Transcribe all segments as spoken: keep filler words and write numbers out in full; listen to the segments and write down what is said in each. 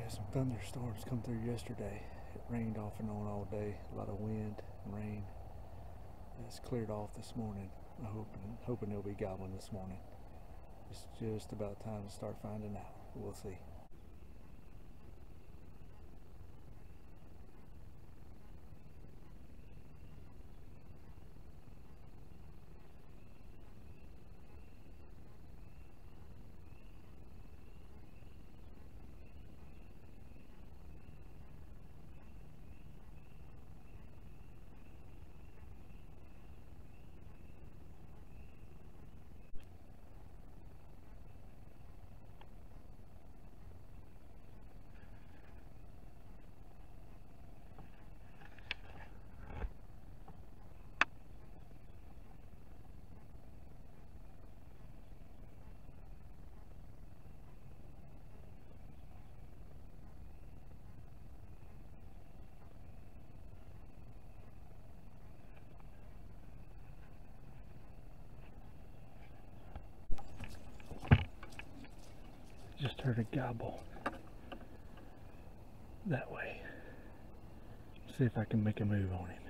had some thunderstorms come through yesterday. It rained off and on all day, a lot of wind and rain. It's cleared off this morning. I'm hoping, hoping there'll be gobbling this morning. It's just about time to start finding out. We'll see. Just heard a gobble that way. See if I can make a move on him.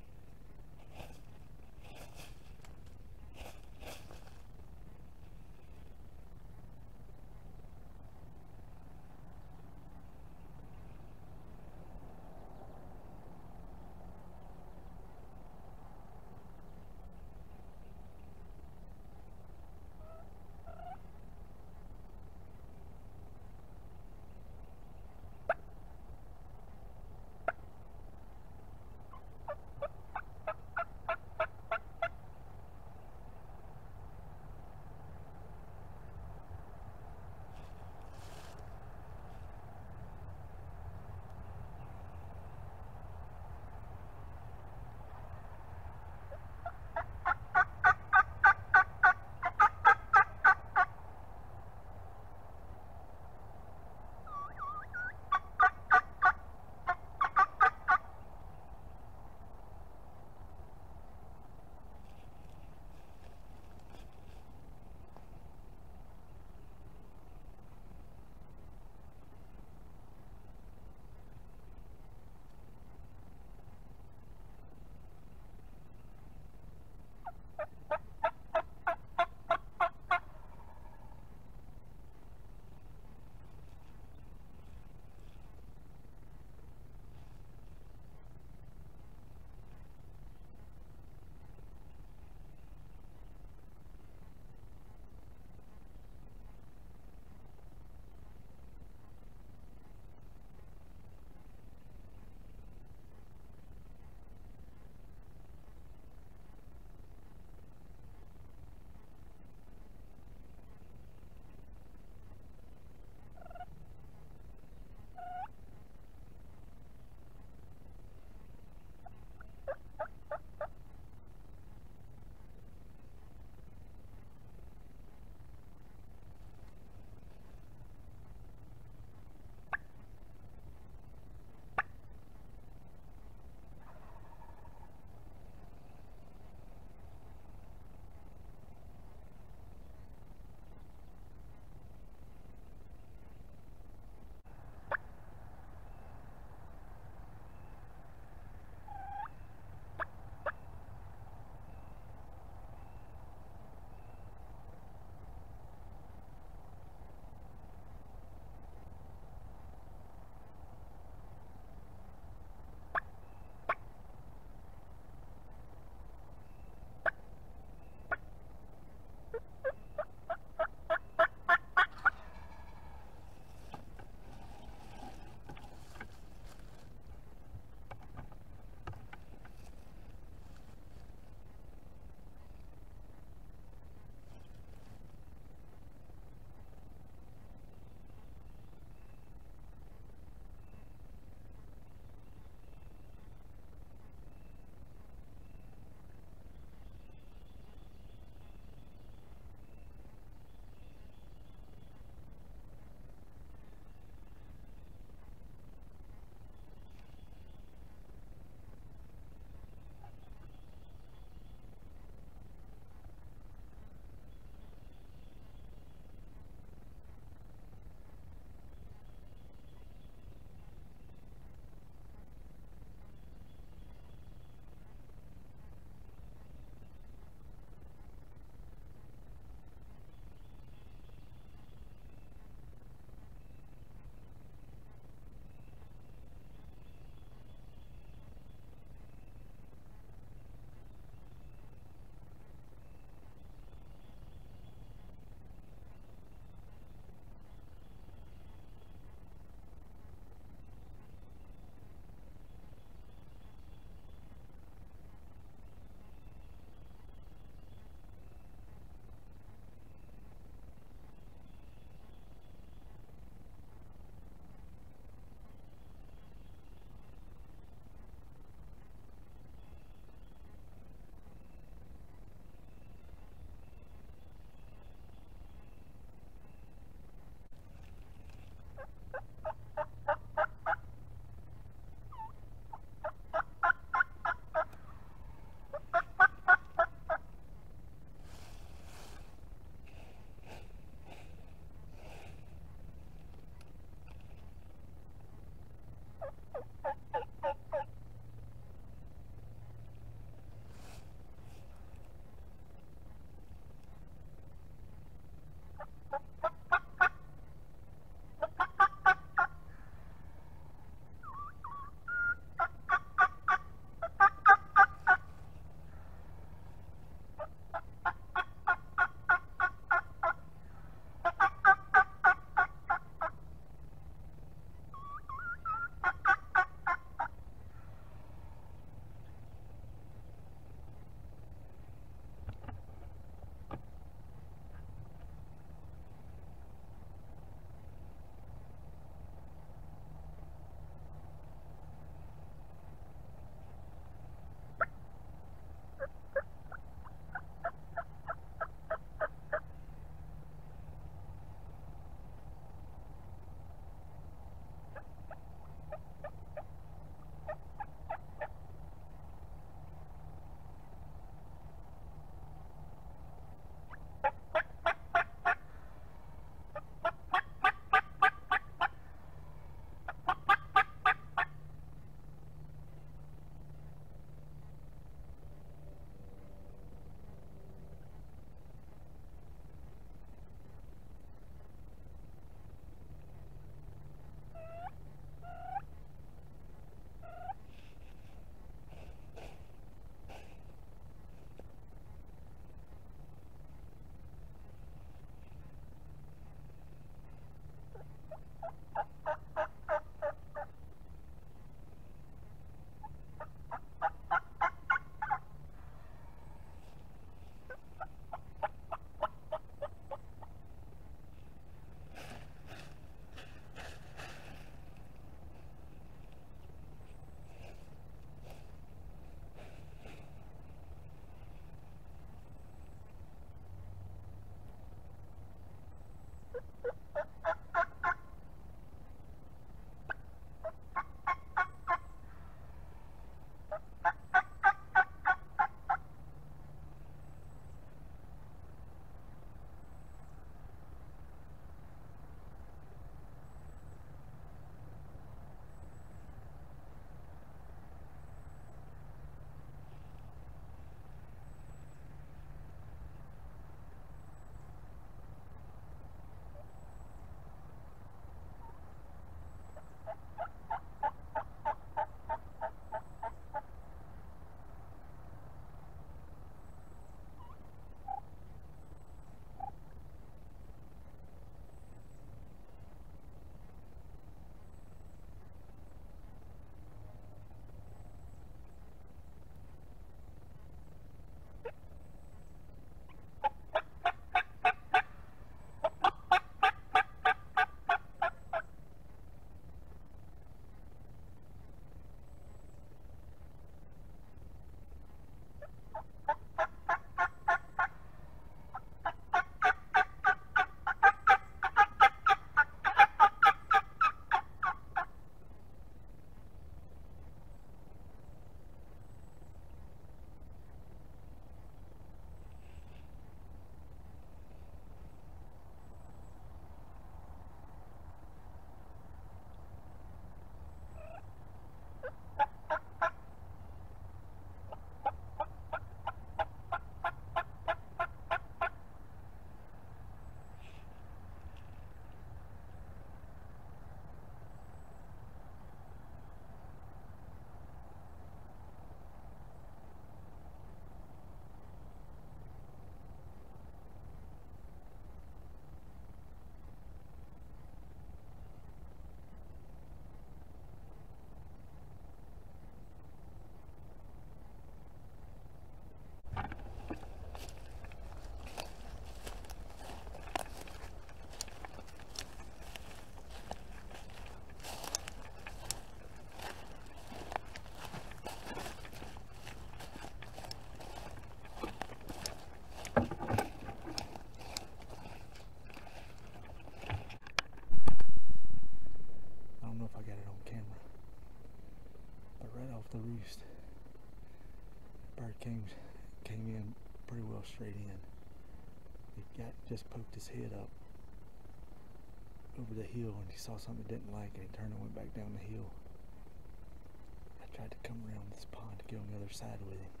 I got it on camera. But right off the roost, the bird came came in pretty well straight in. He got just poked his head up over the hill, and he saw something he didn't like, and he turned and went back down the hill. I tried to come around this pond to get on the other side with him.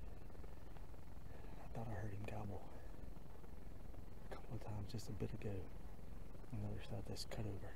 I thought I heard him gobble a couple of times just a bit ago on the other side of this cutover.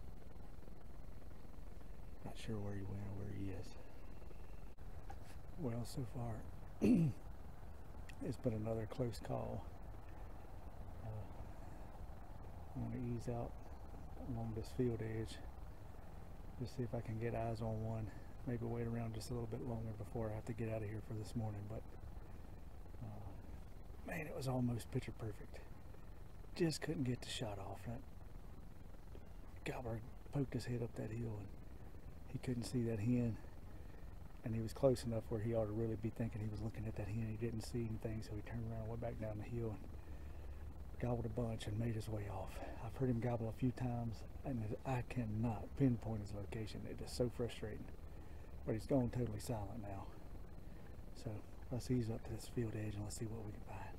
Not sure where he went or where he is. Well, so far it's been another close call. Uh, I want to ease out along this field edge, just see if I can get eyes on one. Maybe wait around just a little bit longer before I have to get out of here for this morning. But uh, man, it was almost picture perfect. Just couldn't get the shot off. That gobbler poked his head up that hill, and he couldn't see that hen. And he was close enough where he ought to really be thinking he was looking at that hen. He didn't see anything, so he turned around and went back down the hill and gobbled a bunch and made his way off. I've heard him gobble a few times, and I cannot pinpoint his location. It is so frustrating. But he's gone totally silent now. So let's ease up to this field edge and let's see what we can find.